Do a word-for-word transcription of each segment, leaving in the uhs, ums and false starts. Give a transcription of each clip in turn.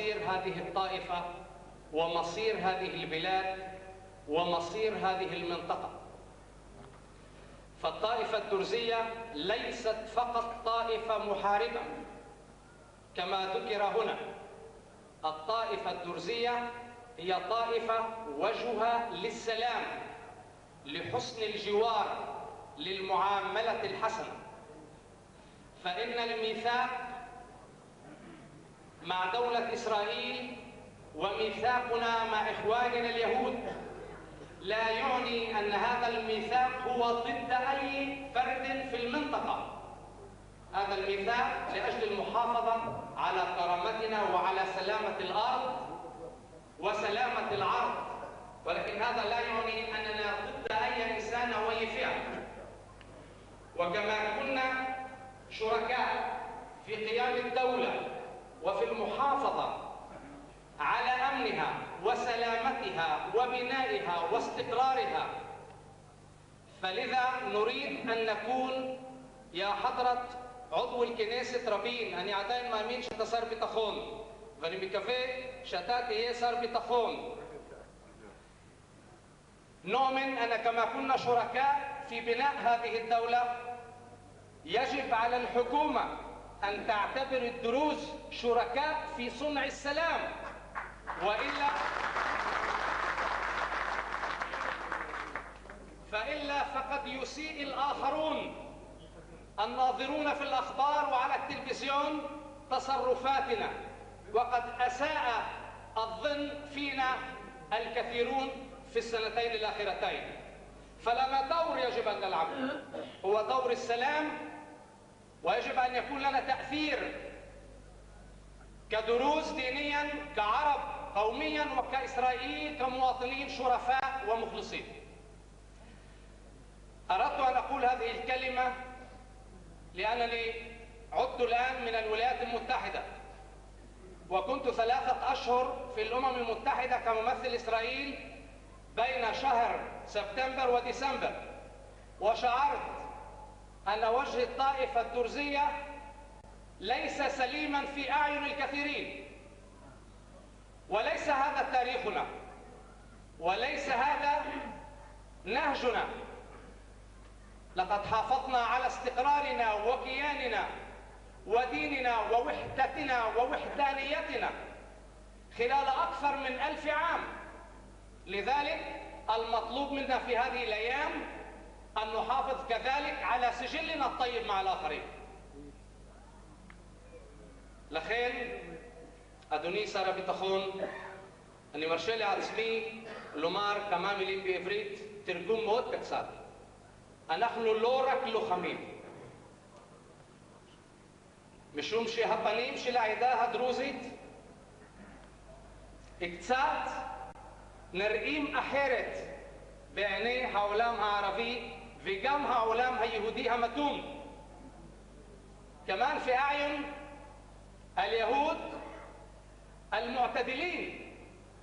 مصير هذه الطائفة ومصير هذه البلاد ومصير هذه المنطقة. فالطائفة الدرزية ليست فقط طائفة محاربة كما ذكر هنا، الطائفة الدرزية هي طائفة وجهة للسلام، لحسن الجوار، للمعاملة الحسنة. فإن الميثاق مع دولة إسرائيل وميثاقنا مع إخواننا اليهود لا يعني أن هذا الميثاق هو ضد أي فرد في المنطقة. هذا الميثاق لأجل المحافظة على كرامتنا وعلى سلامة الأرض وسلامة العرض، ولكن هذا لا يعني أننا ضد أي إنسان أو أي فئة. وكما كنا شركاء في قيام الدولة وفي المحافظة على أمنها وسلامتها وبنائها واستقرارها، فلذا نريد أن نكون يا حضرة عضو الكنيسة رابين, אני עדיין מאמין שאתה שר ביטחון, ואני מקווה שאתה תהיה שר ביטחון. نؤمن أن كما كنا شركاء في بناء هذه الدولة يجب على الحكومة أن تعتبر الدروز شركاء في صنع السلام، وإلا فإلا فقد يسيء الآخرون الناظرون في الأخبار وعلى التلفزيون تصرفاتنا، وقد أساء الظن فينا الكثيرون في السنتين الأخيرتين. فلنا دور يجب أن نلعبه، هو دور السلام، ويجب أن يكون لنا تأثير كدروز دينيا، كعرب قوميا، وكإسرائيليين كمواطنين شرفاء ومخلصين. أردت أن أقول هذه الكلمة لأنني عدت الآن من الولايات المتحدة، وكنت ثلاثة أشهر في الأمم المتحدة كممثل إسرائيل بين شهر سبتمبر وديسمبر، وشعرت أن وجه الطائفة الدرزية ليس سليما في أعين الكثيرين، وليس هذا تاريخنا، وليس هذا نهجنا. لقد حافظنا على استقرارنا وكياننا وديننا ووحدتنا ووحدانيتنا خلال أكثر من ألف عام. لذلك المطلوب منا في هذه الأيام أن نحافظ كذلك على سجلنا الطيب مع الآخرين. לכן, אדוני שר הביטחון, אני מרשה לעצמי לומר כמה מילים בעברית, תרגום מאוד קצר. אנחנו לא רק לוחמים, משום שהפנים של העדה הדרוזית קצת נראים אחרת בעיני העולם הערבי וגם העולם היהודי המתון. كمان في أعين اليهود المعتدلين.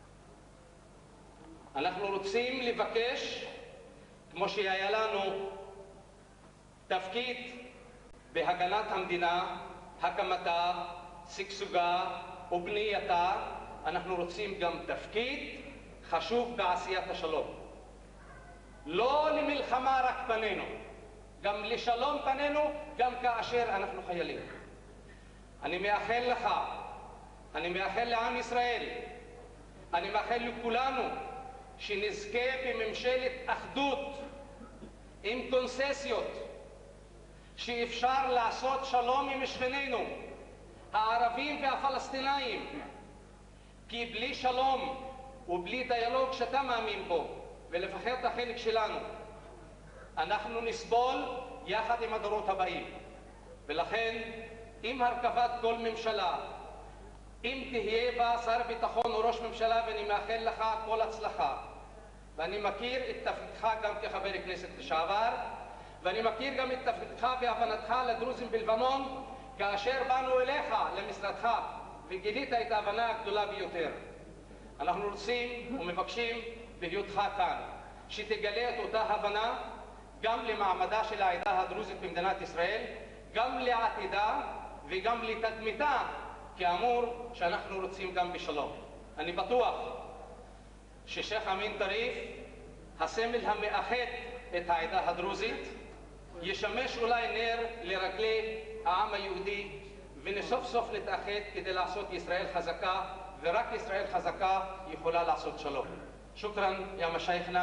אנחנו רוצים לבקש, כמו שהיה לנו תפקיד בהגנת המדינה, הקמתה, שגשוגה ובנייתה, אנחנו רוצים גם תפקיד חשוב בעשיית השלום. לא למלחמה רק פנינו, גם לשלום פנינו, גם כאשר אנחנו חיילים. אני מאחל לך, אני מאחל לעם ישראל, אני מאחל לכולנו שנזכה בממשלת אחדות עם קונססיות, שאפשר לעשות שלום עם שכנינו הערבים והפלסטינאים, כי בלי שלום ובלי דיאלוג שאתה מאמין בו, ולפחות את החלק שלנו, אנחנו נסבול יחד עם הדורות הבאים. ולכן, עם הרכבת כל ממשלה, אם תהיה בה שר ביטחון או ראש ממשלה, ואני מאחל לך כל הצלחה, ואני מכיר את תפקידך גם כחבר כנסת לשעבר, ואני מכיר גם את תפקידך והבנתך לדרוזים בלבנון, כאשר באנו אליך למשרדך וגילית את ההבנה הגדולה ביותר. אנחנו רוצים ומבקשים בהיותך כאן שתגלה את אותה הבנה גם למעמדה של העדה הדרוזית במדינת ישראל, גם לעתידה וגם לתדמיתה כאמור שאנחנו רוצים גם בשלום. אני בטוח ששייח' אמין טריף, הסמל המאחד את העדה הדרוזית, ישמש אולי נר לרגלי העם היהודי, וסוף סוף נתאחד כדי לעשות ישראל חזקה, ורק ישראל חזקה יכולה לעשות שלום. שוכרן יא משייחנה.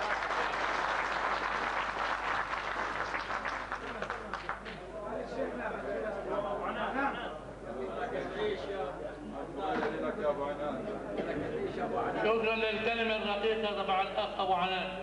شكرا للكلمة الرقيقة طبعا الأخ أبو عنان.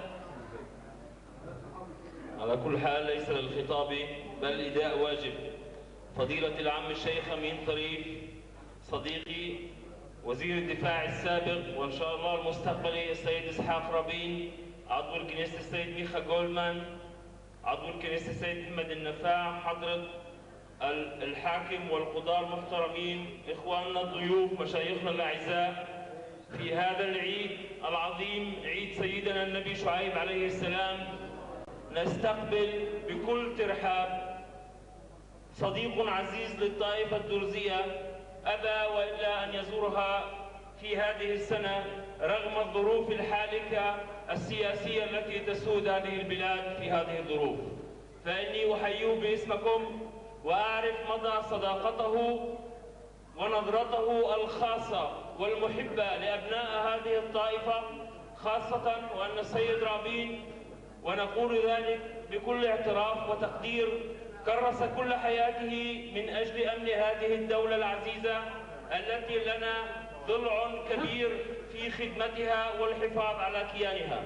على كل حال ليس للخطاب بل إداء واجب. فضيلة العم الشيخ أمين طريف صديقي وزير الدفاع السابق وإن شاء الله المستقبلي السيد إسحاق رابين، عضو الكنيسة السيد ميخا جولمان، عضو الكنيسة السيد محمد النفاع، حضرة الحاكم والقضاة المحترمين، إخواننا الضيوف، مشايخنا الأعزاء، في هذا العيد العظيم عيد سيدنا النبي شعيب عليه السلام نستقبل بكل ترحاب صديق عزيز للطائفة الدرزية أبى وإلا أن يزورها في هذه السنة رغم الظروف الحالكة السياسية التي تسود هذه البلاد في هذه الظروف، فإني أحييه باسمكم وأعرف مدى صداقته ونظرته الخاصة والمحبة لأبناء هذه الطائفة خاصة، وأن السيد رابين ونقول ذلك بكل اعتراف وتقدير كرس كل حياته من أجل أمن هذه الدولة العزيزة التي لنا ضلع كبير في خدمتها والحفاظ على كيانها.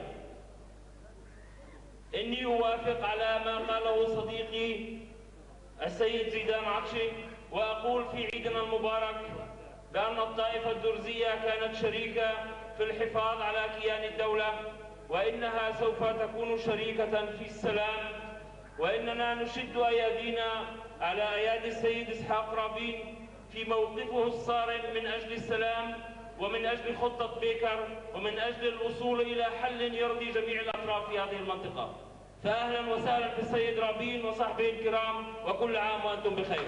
إني أوافق على ما قاله صديقي السيد زيدان عطشي، وأقول في عيدنا المبارك بأن الطائفة الدرزية كانت شريكة في الحفاظ على كيان الدولة، وإنها سوف تكون شريكة في السلام، وإننا نشد أيادينا على أيادي السيد إسحاق رابين في موقفه الصارم من أجل السلام ومن أجل خطة بيكر ومن أجل الوصول إلى حل يرضي جميع الأطراف في هذه المنطقة. فأهلا وسهلا في السيد رابين وصحبه الكرام، وكل عام وأنتم بخير.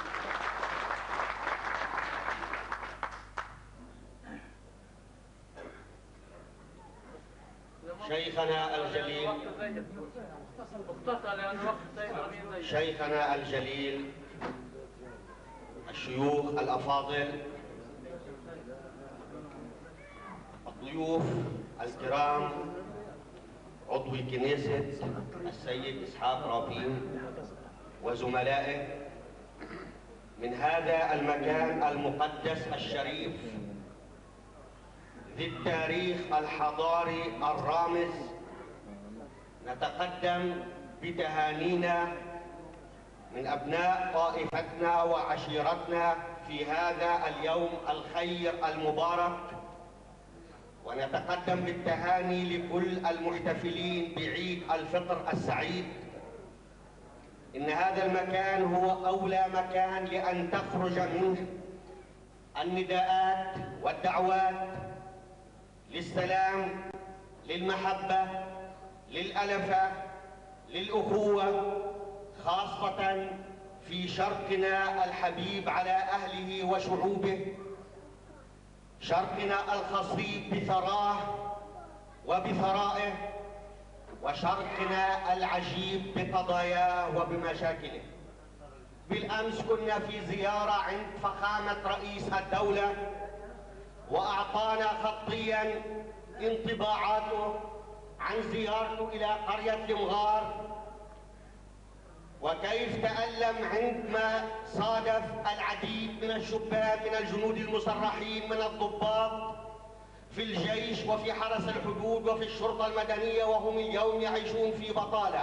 شيخنا الجليل شيخنا الجليل الشيوخ الأفاضل، الضيوف الكرام، عضو الكنيسة السيد إسحاق رابين وزملائه من هذا المكان المقدس الشريف ذي التاريخ الحضاري الرامز، نتقدم بتهانينا من أبناء طائفتنا وعشيرتنا في هذا اليوم الخير المبارك، ونتقدم بالتهاني لكل المحتفلين بعيد الفطر السعيد. إن هذا المكان هو أولى مكان لأن تخرج منه النداءات والدعوات للسلام، للمحبة، للألفة، للأخوة، خاصة في شرقنا الحبيب على أهله وشعوبه، شرقنا الخصيب بثراه وبثرائه، وشرقنا العجيب بقضاياه وبمشاكله. بالأمس كنا في زيارة عند فخامة رئيس الدولة، وأعطانا خطيا انطباعاته عن زيارته إلى قرية المغار، وكيف تألم عندما صادف العديد من الشباب من الجنود المسرحين من الضباط في الجيش وفي حرس الحدود وفي الشرطة المدنية، وهم اليوم يعيشون في بطالة.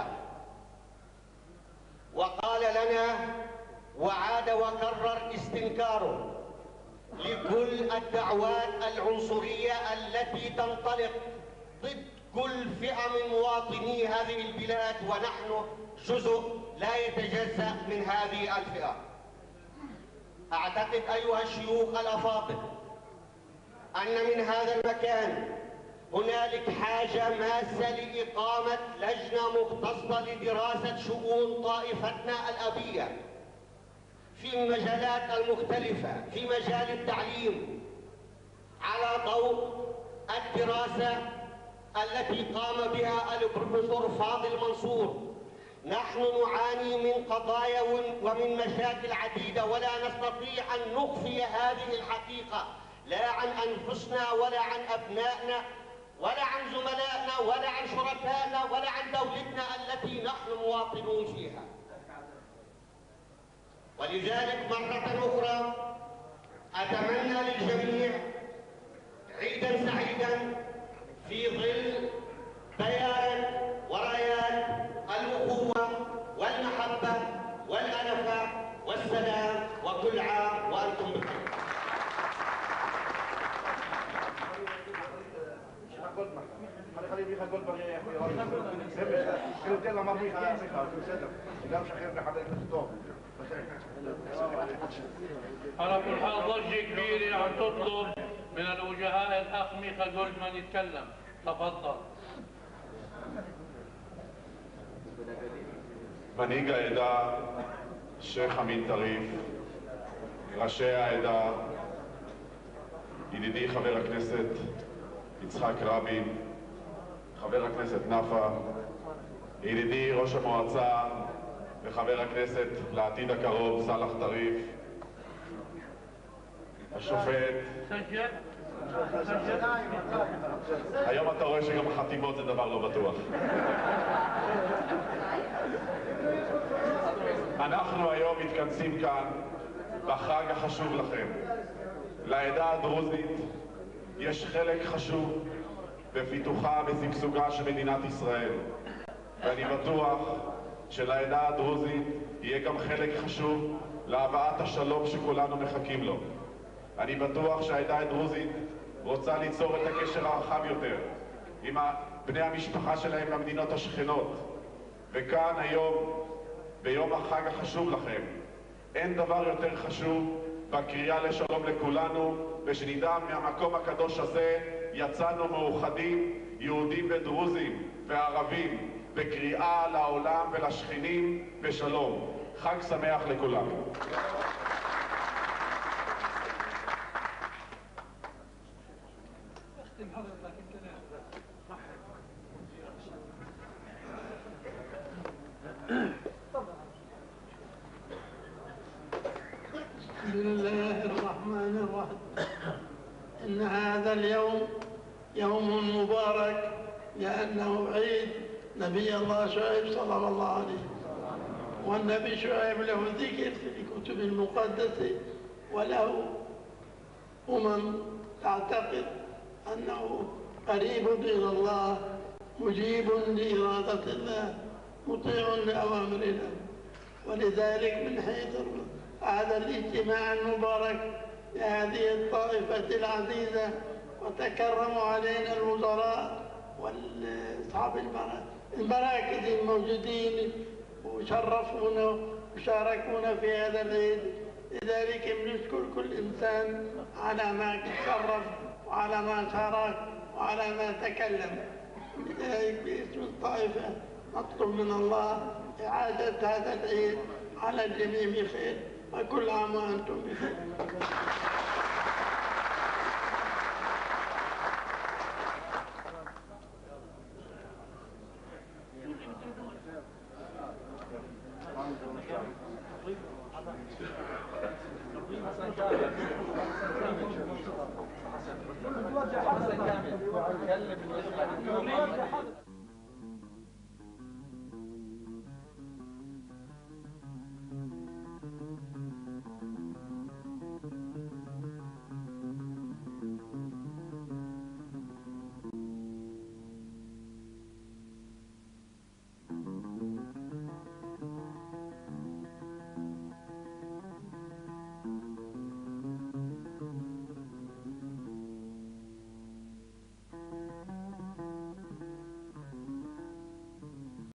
وقال لنا وعاد وكرر استنكاره لكل الدعوات العنصرية التي تنطلق ضد كل فئة من مواطني هذه البلاد، ونحن جزء لا يتجزأ من هذه الفئة. أعتقد أيها الشيوخ الأفاضل أن من هذا المكان هنالك حاجة ماسة لإقامة لجنة مختصة لدراسة شؤون طائفتنا الأبية، في المجالات المختلفة في مجال التعليم على ضوء الدراسة التي قام بها البروفيسور فاضل منصور. نحن نعاني من قضايا ومن مشاكل عديدة ولا نستطيع أن نخفي هذه الحقيقة، لا عن أنفسنا ولا عن أبنائنا ولا عن زملائنا ولا عن شركائنا ولا عن دولتنا التي نحن مواطنون فيها. ولذلك مرة أخرى أتمنى للجميع عيدا سعيدا في ظل بيان ورايات الأخوة والمحبة والألفة والسلام، وكل عام وأنتم بخير. على كل حال ضجة كبيرة عم تطلب من الوجهاء الأخ ميخا جولدمان يتكلم. تفضل. מנהיג העדה, שייח' אמין טריף, ראשי העדה, ידידי חבר הכנסת יצחק רבין, חבר הכנסת נפאע, ידידי ראש המועצה וחבר הכנסת לעתיד הקרוב סלאח טריף, השופט. היום אתה רואה שגם חתימות זה דבר לא בטוח. אנחנו היום מתכנסים כאן בחג החשוב לכם. לעדה הדרוזית יש חלק חשוב בפיתוחה ושגשוגה של מדינת ישראל, ואני בטוח שלעדה הדרוזית יהיה גם חלק חשוב להבאת השלום שכולנו מחכים לו. אני בטוח שהעדה הדרוזית רוצה ליצור את הקשר הרחב יותר עם בני המשפחה שלהם במדינות השכנות, וכאן היום ביום החג החשוב לכם אין דבר יותר חשוב בקריאה לשלום לכולנו, ושנדע מהמקום הקדוש הזה יצאנו מאוחדים, יהודים ודרוזים וערבים, בקריאה לעולם ולשכנים בשלום. חג שמח לכולם. بسم الله الرحمن الرحيم. إن هذا اليوم يوم مبارك لأنه عيد نبي الله شعيب صلى الله عليه وسلم، والنبي شعيب له ذكر في الكتب المقدسة وله أمم تعتقد أنه قريب إلى الله، مجيب لإرادة الله، مطيع لأوامر الله. ولذلك من حيث هذا الاجتماع المبارك لهذه الطائفة العزيزة، وتكرموا علينا الوزراء وأصحاب المراكز الموجودين وشرفونا وشاركونا في هذا العيد. لذلك بنشكر كل إنسان على ما تشرف وعلى ما شارك وعلى ما تكلم. لذلك باسم الطائفة نطلب من الله إعادة هذا العيد على الجميع بخير، وكل عام وأنتم بخير.